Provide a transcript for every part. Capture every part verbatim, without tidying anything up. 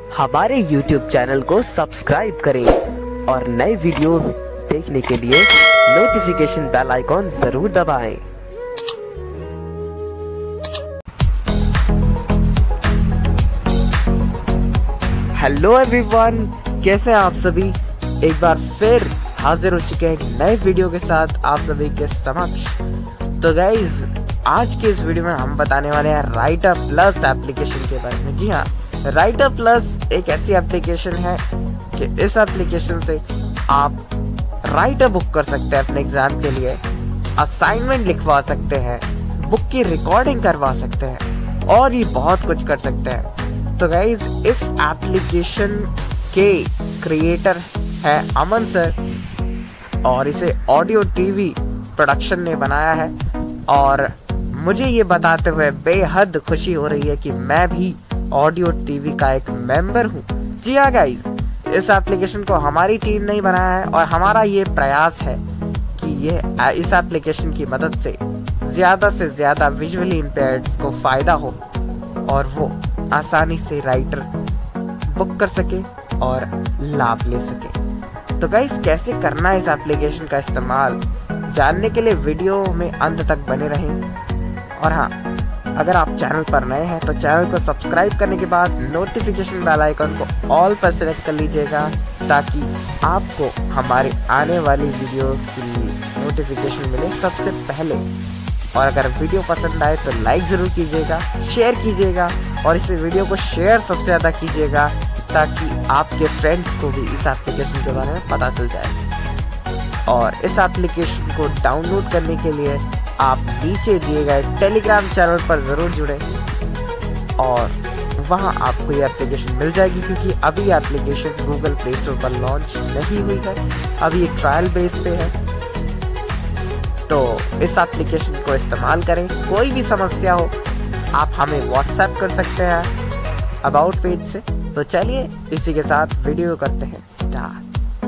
हमारे YouTube channel को subscribe करें और नए वीडियोस देखने के लिए नोटिफिकेशन बेल आइकॉन जरूर दबाएं। हेलो एवरीवन, कैसे हैं आप सभी। एक बार फिर हाजिर हो चुके हैं नए वीडियो के साथ आप सभी के समक्ष। तो गाइज, आज के इस वीडियो में हम बताने वाले हैं राइटर प्लस एप्लीकेशन के बारे में। जी हाँ, राइटर प्लस एक ऐसी एप्लीकेशन है कि इस एप्लीकेशन से आप राइटर बुक कर सकते हैं अपने एग्जाम के लिए, असाइनमेंट लिखवा सकते हैं, बुक की रिकॉर्डिंग करवा सकते हैं और ये बहुत कुछ कर सकते हैं। तो गाइज, इस एप्लीकेशन के क्रिएटर है अमन सर और इसे ऑडियो टीवी प्रोडक्शन ने बनाया है। और मुझे ये बताते हुए बेहद खुशी हो रही है कि मैं भी ऑडियो टीवी का एक मेंबर हूँ। जी हाँ गाइज, इस एप्लीकेशन को हमारी टीम ने बनाया है और हमारा ये प्रयास है कि ये इस एप्लीकेशन की मदद से ज्यादा से ज्यादा विजुअली इम्पेयर्ड्स को फायदा हो और वो आसानी से राइटर बुक कर सके और लाभ ले सके। तो गाइस, कैसे करना है इस एप्लीकेशन का इस्तेमाल जानने के लिए वीडियो में अंत तक बने रहें। और हाँ, अगर आप चैनल पर नए हैं तो चैनल को सब्सक्राइब करने के बाद नोटिफिकेशन बेल आइकन को ऑल पर सेलेक्ट कर लीजिएगा ताकि आपको हमारे आने वाली वीडियोस की नोटिफिकेशन मिले सबसे पहले। और अगर वीडियो पसंद आए तो लाइक ज़रूर कीजिएगा, शेयर कीजिएगा और इस वीडियो को शेयर सबसे ज़्यादा कीजिएगा ताकि आपके फ्रेंड्स को भी इस एप्लीकेशन के बारे में पता चल जाए। और इस एप्लीकेशन को डाउनलोड करने के लिए आप नीचे दिए गए टेलीग्राम चैनल पर ज़रूर जुड़ें और वहां आपको ये एप्लीकेशन मिल जाएगी, क्योंकि अभी ये एप्लीकेशन गूगल प्ले स्टोर पर लॉन्च नहीं हुई है, अभी ये ट्रायल बेस पे है। तो इस एप्लीकेशन को इस्तेमाल करें। कोई भी समस्या हो आप हमें व्हाट्सएप कर सकते हैं अबाउट पेज से। तो चलिए इसी के साथ वीडियो करते हैं स्टार्ट।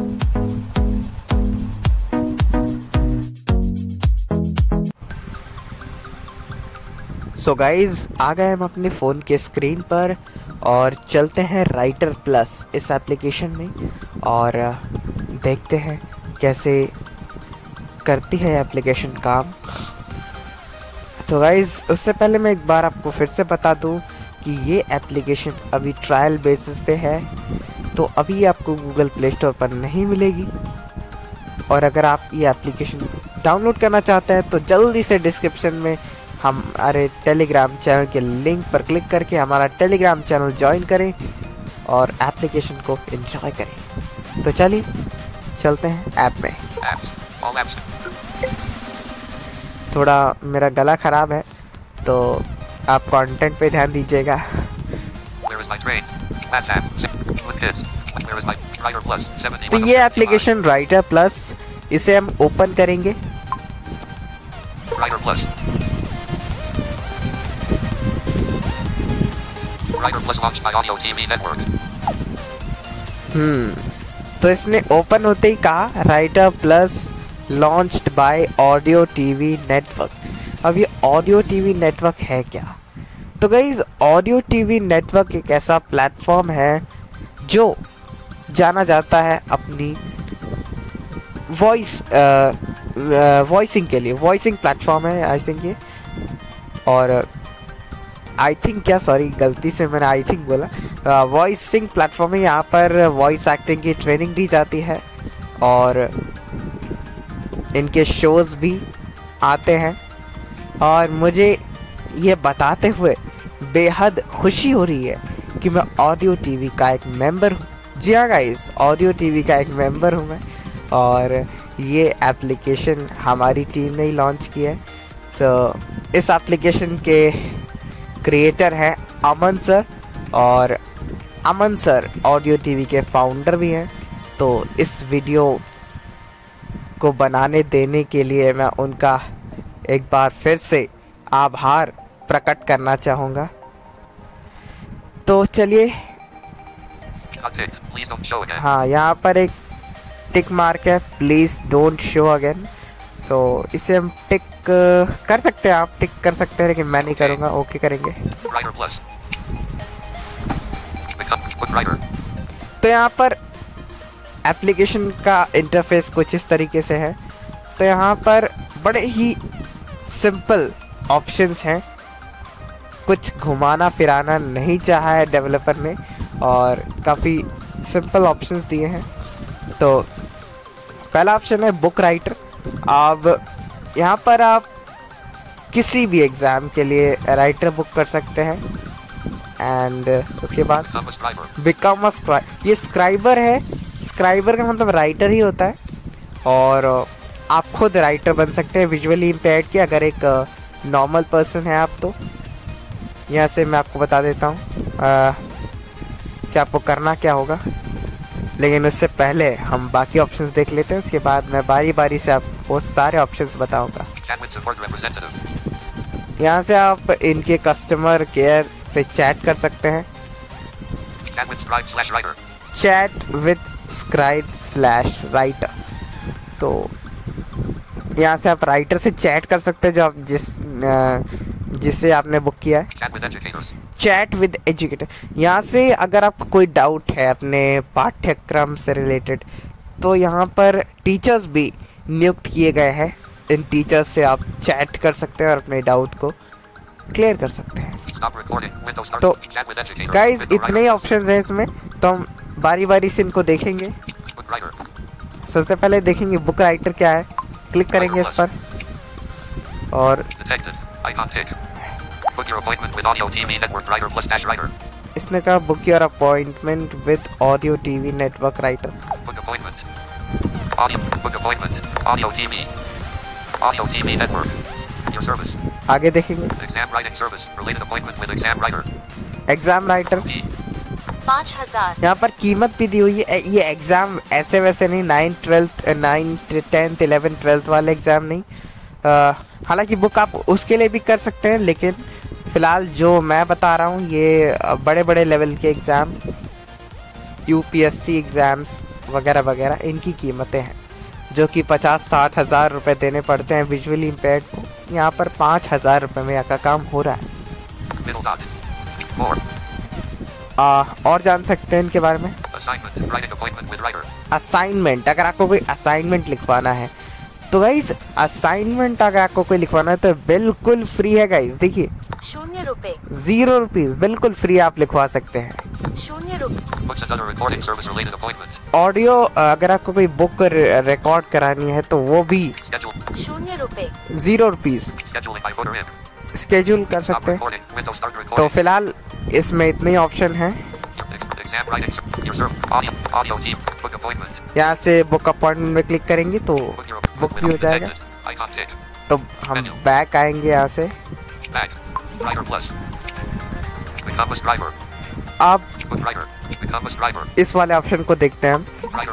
सो गाइज, आ गए हम अपने फ़ोन के स्क्रीन पर और चलते हैं राइटर प्लस इस एप्लीकेशन में और देखते हैं कैसे करती है एप्लीकेशन काम। तो गाइज, उससे पहले मैं एक बार आपको फिर से बता दूं कि ये एप्लीकेशन अभी ट्रायल बेसिस पे है, तो अभी आपको गूगल प्ले स्टोर पर नहीं मिलेगी। और अगर आप ये एप्लीकेशन डाउनलोड करना चाहते हैं तो जल्दी से डिस्क्रिप्शन में हमारे टेलीग्राम चैनल के लिंक पर क्लिक करके हमारा टेलीग्राम चैनल ज्वाइन करें और एप्लीकेशन को एंजॉय करें। तो चलिए चलते हैं ऐप में। apps, apps. थोड़ा मेरा गला खराब है तो आप कंटेंट पे ध्यान दीजिएगा। तो ये एप्लीकेशन राइटर प्लस, इसे हम ओपन करेंगे। हम्म तो इसने ओपन होते ही कहा writer plus launched by audio TV network. अब ये ऑडियो टीवी नेटवर्क है क्या? तो गाइस, ऑडियो टीवी नेटवर्क एक ऐसा प्लेटफॉर्म है जो जाना जाता है अपनी वॉइस वॉइसिंग के लिए। वॉइसिंग प्लेटफॉर्म है आई थिंक ये, और आई थिंक क्या सॉरी गलती से मैंने आई थिंक बोला। वॉइसिंग प्लेटफॉर्म है, यहाँ पर वॉइस एक्टिंग की ट्रेनिंग दी जाती है और इनके शोज़ भी आते हैं। और मुझे ये बताते हुए बेहद खुशी हो रही है कि मैं ऑडियो टीवी का एक मेंबर हूँ। जी हाँ गाइस, ऑडियो टीवी का एक मेंबर हूँ मैं और ये एप्लीकेशन हमारी टीम ने ही लॉन्च किया है। सो इस एप्लीकेशन के क्रिएटर है अमन सर और अमन सर ऑडियो टीवी के फाउंडर भी हैं। तो इस वीडियो को बनाने देने के लिए मैं उनका एक बार फिर से आभार प्रकट करना चाहूँगा। तो चलिए, हाँ, यहाँ पर एक टिक मार्क है, प्लीज़ डोंट शो अगेन। तो इसे हम टिक कर सकते हैं, आप टिक कर सकते हैं, लेकिन मैं नहीं करूँगा। ओके करेंगे। तो यहाँ पर एप्लीकेशन का इंटरफेस कुछ इस तरीके से है। तो यहाँ पर बड़े ही सिंपल ऑप्शंस हैं, कुछ घुमाना फिराना नहीं चाहा है डेवलपर ने और काफ़ी सिंपल ऑप्शंस दिए हैं। तो पहला ऑप्शन है बुक राइटर। अब यहाँ पर आप किसी भी एग्ज़ाम के लिए राइटर बुक कर सकते हैं। एंड उसके बाद बिकम अ स्क्राइबर। ये स्क्राइबर है, स्क्राइबर का मतलब राइटर ही होता है और आप खुद राइटर बन सकते हैं विजुअली इम्पेयर्ड के। अगर एक नॉर्मल पर्सन है आप तो यहाँ से मैं आपको बता देता हूँ कि आपको करना क्या होगा, लेकिन उससे पहले हम बाकी ऑप्शंस देख लेते हैं। उसके बाद मैं बारी बारी से आपको सारे ऑप्शंस बताऊंगा। यहाँ से आप इनके कस्टमर केयर से चैट कर सकते हैं। Chat with scribe slash writer. तो यहाँ से आप राइटर से चैट कर सकते हैं जो आप जिस जिससे आपने बुक किया है। Chat with educator. यहाँ से अगर आपको कोई डाउट है अपने पाठ्यक्रम से रिलेटेड तो यहाँ पर टीचर्स भी नियुक्त किए गए हैं। इन टीचर्स से आप चैट कर सकते हैं और अपने डाउट को क्लियर कर सकते हैं। तो गाइस इतने ही ऑप्शंस हैं इसमें, तो हम बारी बारी से इनको देखेंगे। सबसे पहले देखेंगे बुक राइटर क्या है। क्लिक करेंगे इस पर और इसने कहा book your appointment with audio TV network writer. आगे देखेंगे एग्जाम राइटर पाँच हजार। यहाँ पर कीमत भी दी हुई है। ये एग्ज़ाम ऐसे वैसे नहीं, nine twelfth nine tenth eleven twelfth वाले एग्ज़ाम नहीं। हालांकि बुक आप उसके लिए भी कर सकते हैं, लेकिन फ़िलहाल जो मैं बता रहा हूँ ये बड़े बड़े लेवल के एग्ज़ाम, यूपीएससी एग्ज़ाम्स वगैरह वगैरह, इनकी कीमतें हैं जो कि पचास साठ हज़ार रुपये देने पड़ते हैं विजुअली इम्पेयर्ड को। यहाँ पर पाँच हज़ार रुपये में का काम हो रहा है। आ, और जान सकते हैं इनके बारे में। असाइनमेंट, अगर आपको कोई असाइनमेंट लिखवाना है तो गाइस असाइनमेंट अगर आपको कोई लिखवाना है तो बिल्कुल फ्री है गाइस। देखिए शून्य रुपए, जीरो रुपीज, बिल्कुल फ्री आप लिखवा सकते हैं। शून्य रुपए। ऑडियो अगर आपको कोई बुक रिकॉर्ड करानी है तो वो भी शून्य रुपए, जीरो रुपीज स्केड्यूल कर सकते हैं। तो फिलहाल इसमें इतने ऑप्शन हैं। यहाँ से बुक अपॉइंटमेंट में क्लिक करेंगे तो बुक भी हो जाएगा। तो हम बैक आएंगे यहाँ से। अब इस वाले ऑप्शन को देखते हैं हम।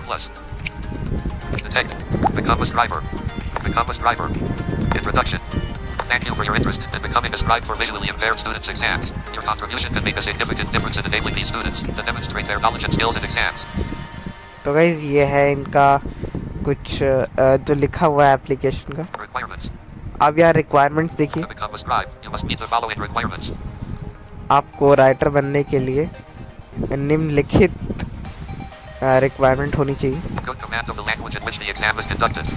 Thank you for your interest in becoming a scribe for visually impaired students' exams. Your contribution can make a significant difference in enabling these students to demonstrate their knowledge and skills in exams. तो guys ये है इनका कुछ जो लिखा हुआ है application का। Requirements. अब यार रिक्वायरमेंट्स देखिए। To become a scribe, you must meet the following requirements. आपको राइटर बनने के लिए निम्नलिखित रिक्वायरमेंट होनी चाहिए। Good command of the language in which the exam is conducted.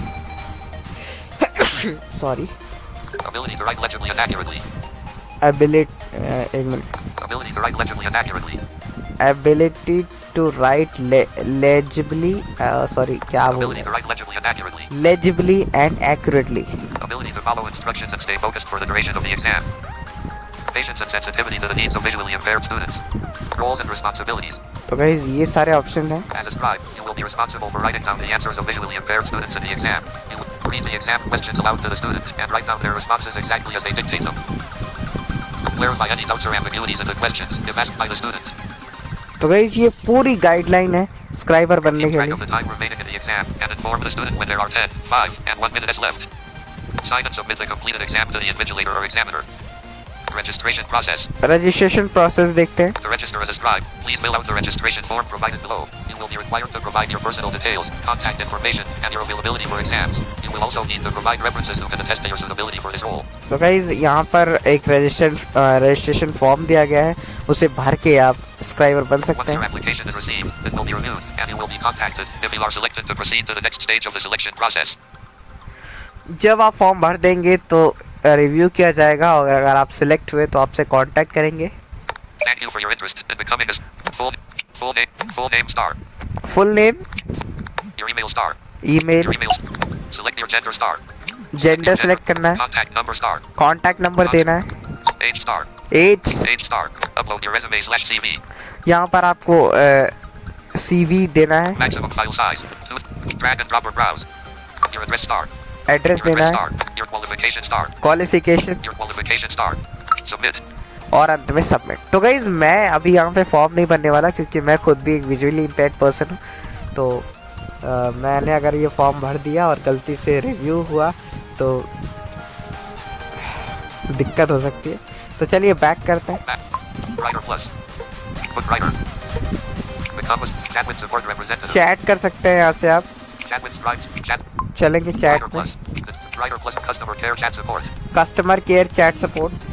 Sorry. Ability to write legibly and accurately. Ability uh, एक minute. Ability to write legibly and accurately. Ability to write le legibly uh, sorry क्या बोल Ability to write legibly and accurately. legibly and accurately. Ability to follow instructions and stay focused for the duration of the exam. Patience and sensitivity to the needs of visually impaired students. Roles and responsibilities. तो guys ये सारे option हैं। As a scribe, you will be responsible for writing down the answers of visually impaired students in the exam. You will read the exam questions aloud to the student and write down their responses exactly as they dictate them. Clarify any doubts or ambiguities in the questions if asked by the student. तो guys ये पूरी guideline है scriber बनने Keep के track लिए। of the time remaining in the exam and inform the student when there are ten, five, and one minutes left. Sign and submit the completed exam to the invigilator or examiner. Registration process. Registration process देखते हैं। To register as a scribe, please fill out the registration form provided below. You will be required to provide your personal details, contact information, and your availability for exams. You will also need to provide references who can attest to your suitability for this role. So guys, यहाँ पर एक registration registration form दिया गया है, उसे भर के आप स्क्राइबर बन सकते Once your हैं। application is received, it will be reviewed, and you will be contacted if you are selected to proceed to the next stage of the selection process. जब आप फॉर्म भर देंगे तो रिव्यू किया जाएगा और अगर आप सिलेक्ट हुए तो आपसे कांटेक्ट करेंगे। Thank you for your interest in becoming a full full name full name star. Full name, Your email star. Email, Your email. Select your gender star. Gender select करना है, Contact number star. Contact number देना है, Age star. Age, Age star. Upload your resume slash C V. यहाँ पर आपको CV देना है, Maximum file size. Two. Drag and drop or browse. Your address star. Address Your देना address है, star. Your qualification star. Qualification Your qualification star. Submit. और अंत में सबमिट। तो गाइज मैं अभी यहाँ पे फॉर्म नहीं भरने वाला क्योंकि मैं खुद भी एक विजुअली इम्पेयर्ड पर्सन हूँ, तो आ, मैंने अगर ये फॉर्म भर दिया और गलती से रिव्यू हुआ तो दिक्कत हो सकती है। तो चलिए बैक करते हैं। Writer plus. Book writer. Become a chat with support representative. Chat कर सकते हैं यहाँ से आप, Chat with scribes. Chat. चलेंगे Writer चैट में। plus. Writer plus customer care chat support. Customer care chat support,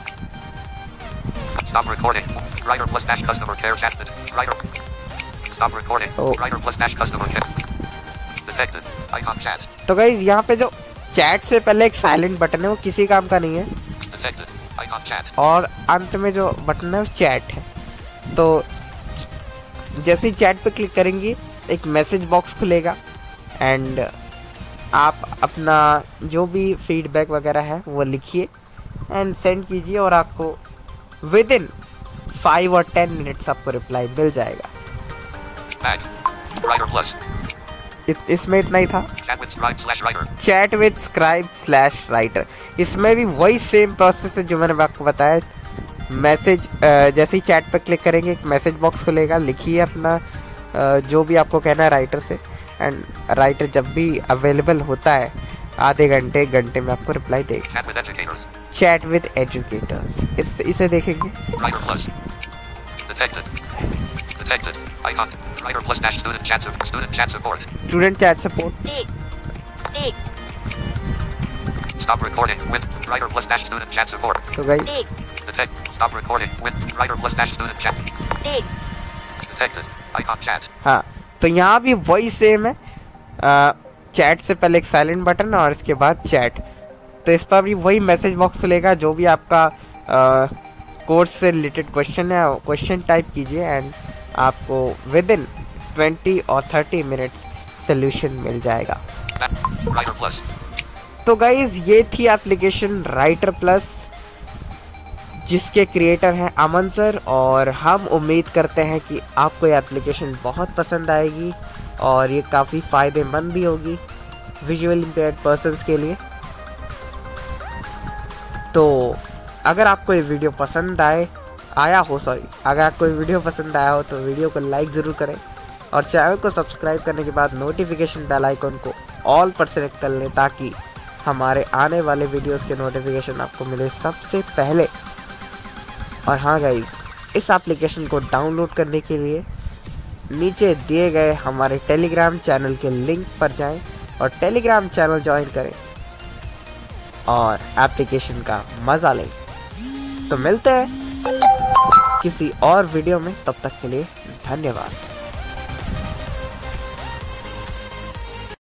Stop recording. Writer plus dash customer care chat. Writer. Stop recording. Oh. Writer plus dash customer care. Detected. Icon chat. तो guys यहाँ पे जो chat से पहले एक silent button है वो किसी काम का नहीं है, Detected. Icon chat. और अंत में जो बटन है वो चैट है। तो जैसे ही चैट पे क्लिक करेंगे एक मैसेज बॉक्स खुलेगा एंड आप अपना जो भी फीडबैक वगैरह है वो लिखिए एंड सेंड कीजिए और आपको विद इन फाइव और टेन मिनट्स आपको रिप्लाई मिल जाएगा। Bag. Writer plus. इत, इसमें इतना ही था। Chat with scribe slash writer. Chat with scribe slash writer, इसमें भी वही सेम प्रोसेस है जो मैंने आपको बताया। मैसेज जैसे ही चैट पर क्लिक करेंगे एक मैसेज बॉक्स खुलेगा, लिखिए अपना अ, जो भी आपको कहना है राइटर से एंड राइटर जब भी अवेलेबल होता है आधे घंटे एक घंटे में आपको रिप्लाई देगा। Chat with educators. Chat with educators, इस इसे देखेंगे। Writer plus. Detected. Detected. Icon. Writer plus dash student chat support. Student chat support. Student chat support, एक एक Stop recording with writer plus dash student chat support. तो guys एक Detect. Stop recording with writer plus dash student chat. एक Detected. Icon chat. हाँ, तो यहाँ भी वही सेम है। चैट से पहले एक साइलेंट बटन और इसके बाद चैट, तो इस पर भी वही मैसेज बॉक्स खुलेगा। जो भी आपका कोर्स से रिलेटेड क्वेश्चन है क्वेश्चन टाइप कीजिए एंड आपको विद इन ट्वेंटी और थर्टी मिनट्स सोल्यूशन मिल जाएगा। Writer plus. तो गाइज ये थी एप्लीकेशन राइटर प्लस जिसके क्रिएटर हैं अमन सर, और हम उम्मीद करते हैं कि आपको ये एप्लीकेशन बहुत पसंद आएगी और ये काफ़ी फ़ायदेमंद भी होगी विजुअल इम्पेयर्ड पर्सन्स के लिए। तो अगर आपको ये वीडियो पसंद आए आया हो सॉरी अगर आपको ये वीडियो पसंद आया हो तो वीडियो को लाइक ज़रूर करें और चैनल को सब्सक्राइब करने के बाद नोटिफिकेशन बेल आइकन को ऑल पर सेलेक्ट कर लें ताकि हमारे आने वाले वीडियोस के नोटिफिकेशन आपको मिले सबसे पहले। और हाँ गाइज, इस एप्लीकेशन को डाउनलोड करने के लिए नीचे दिए गए हमारे टेलीग्राम चैनल के लिंक पर जाएं और टेलीग्राम चैनल ज्वाइन करें और एप्लीकेशन का मज़ा लें। तो मिलते हैं किसी और वीडियो में, तब तक के लिए धन्यवाद।